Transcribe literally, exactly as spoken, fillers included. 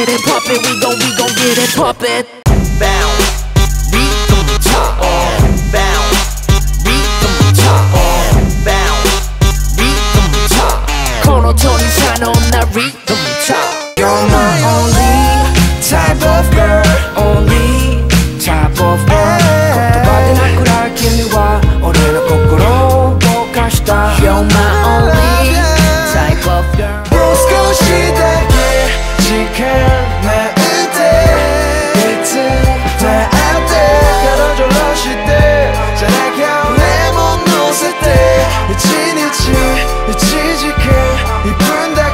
get it poppin', we gon' we gon' get it poppin'. Bounce, rhythm top, bounce, rhythm top, bounce, rhythm top. このトニサの女 rhythm top. You're my only type of girl, only type of girl. 言葉でなくら君は俺の心を動かした。 You're my only type of girl. もう少しだけ時間なんていつだって彼女らしてじゃなきゃ俺も乗せて一日一時間いくんだ